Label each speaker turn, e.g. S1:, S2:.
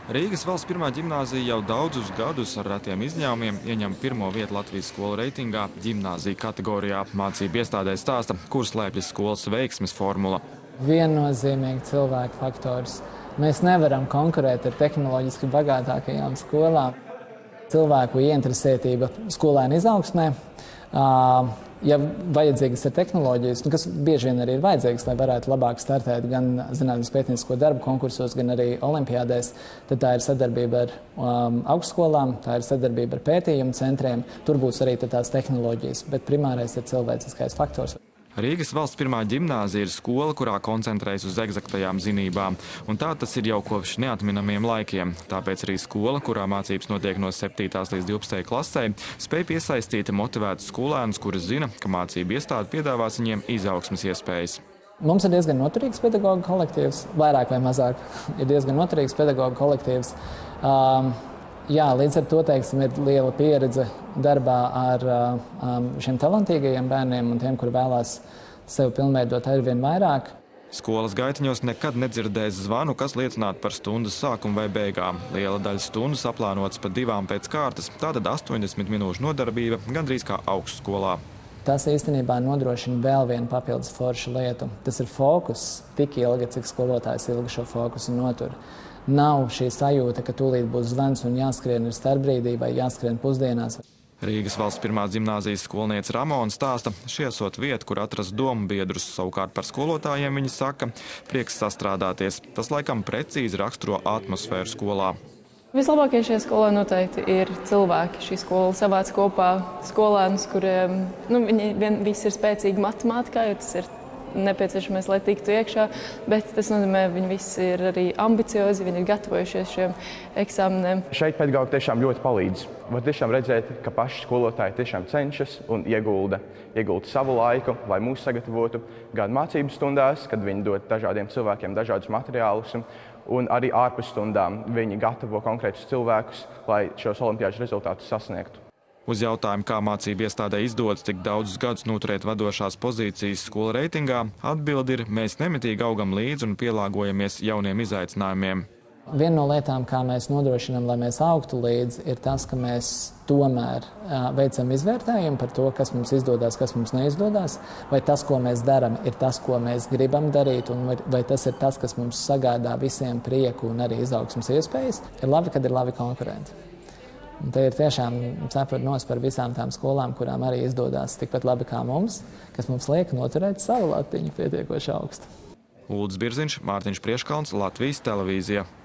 S1: Rīgas valsts pirmā ģimnāzija jau daudzus gadus ar retiem izņēmumiem ieņem pirmo vietu Latvijas skolu reitingā ģimnāzija kategorijā. Mācību iestādē stāsta, kur slēpjas skolas veiksmes formula.
S2: Viennozīmīgi cilvēku faktors. Mēs nevaram konkurēt ar tehnoloģiski bagātākajām skolām. Cilvēku ieinteresētība skolēnu izaugsmē, ja vajadzīgas ir tehnoloģijas, kas bieži vien arī ir vajadzīgas, lai varētu labāk startēt gan zinātnes pētniecisko darbu konkursos, gan arī olimpiādēs, tad tā ir sadarbība ar augstskolām, tā ir sadarbība ar pētījumu centriem. Tur būs arī tās tehnoloģijas, bet primārais ir cilvēciskais faktors.
S1: Rīgas valsts pirmā ģimnāzija ir skola, kurā koncentrējas uz egzaktajām zinībām, un tā tas ir jau kopš neatminamiem laikiem. Tāpēc arī skola, kurā mācības notiek no 7. līdz 12. klasē, spēj piesaistīt motivētus skolēnus, kuri zina, ka mācību iestāde piedāvās viņiem izaugsmes iespējas.
S2: Mums ir diezgan noturīgs pedagoģu kolektīvs, vairāk vai mazāk ir diezgan noturīgs pedagoģu kolektīvs. Jā, līdz ar to, teiksim, ir liela pieredze darbā ar šiem talantīgajiem bērniem un tiem, kuri vēlās sevi pilnveidot arvien vairāk.
S1: Skolas gaitiņos nekad nedzirdēs zvanu, kas liecinātu par stundas sākumu vai beigām. Liela daļa stundas aplānotas pa 2 pēc kārtas, tātad 80 minūšu nodarbība gandrīz kā augstskolā.
S2: Tas īstenībā nodrošina vēl vienu papildus foršu lietu. Tas ir fokus tik ilgi, cik skolotājs ilgi šo fokusu notur. Nav šī sajūta, ka tūlīt būs zvans un jāskrien ir starpbrīdī vai jāskrien pusdienās.
S1: Rīgas valsts pirmās ģimnāzijas skolniece Ramona stāsta, šī esot vieta, kur atrast domu biedrus. Savukārt par skolotājiem viņa saka, prieks sastrādāties. Tas laikam precīzi raksturo atmosfēru skolā.
S3: Vislabākie šajā skolā noteikti ir cilvēki. Šī skola savāc kopā skolēnus, kuriem viņi visi ir spēcīgi matemātikā, jo tas ir nepieciešamais, lai tiktu iekšā, bet tas nozīmē, viņi visi ir arī ambiciozi, viņi ir gatavojušies šiem eksāmeniem.
S4: Šeit pedagogi tiešām ļoti palīdz. Var tiešām redzēt, ka paši skolotāji tiešām cenšas un iegulda savu laiku, lai mūs sagatavotu gan mācību stundās, kad viņi dod dažādiem cilvēkiem dažādus materiālus, un arī ārpus stundām viņi gatavo konkrētus cilvēkus, lai šos olimpiāžu rezultātus sasniegtu.
S1: Uz jautājumu, kā mācību iestādē izdodas tik daudzus gadus noturēt vadošās pozīcijas skola reitingā, atbildi ir: mēs nemitīgi augam līdzi un pielāgojamies jauniem izaicinājumiem.
S2: Viena no lietām, kā mēs nodrošinām, lai mēs augtu līdzi, ir tas, ka mēs tomēr veicam izvērtējumu par to, kas mums izdodas, kas mums neizdodas, vai tas, ko mēs darām, ir tas, ko mēs gribam darīt, un vai tas ir tas, kas mums sagādā visiem prieku un arī izaugsmes iespējas. Ir labi, kad ir labi konkurenti. Un te ir tiešām cepuri nos par visām tām skolām, kurām arī izdodas tikpat labi kā mums, kas mums liek noturēt savu latiņu pietiekoši augstu.
S1: Uldis Birziņš, Mārtiņš Prieškalns, Latvijas televīzija.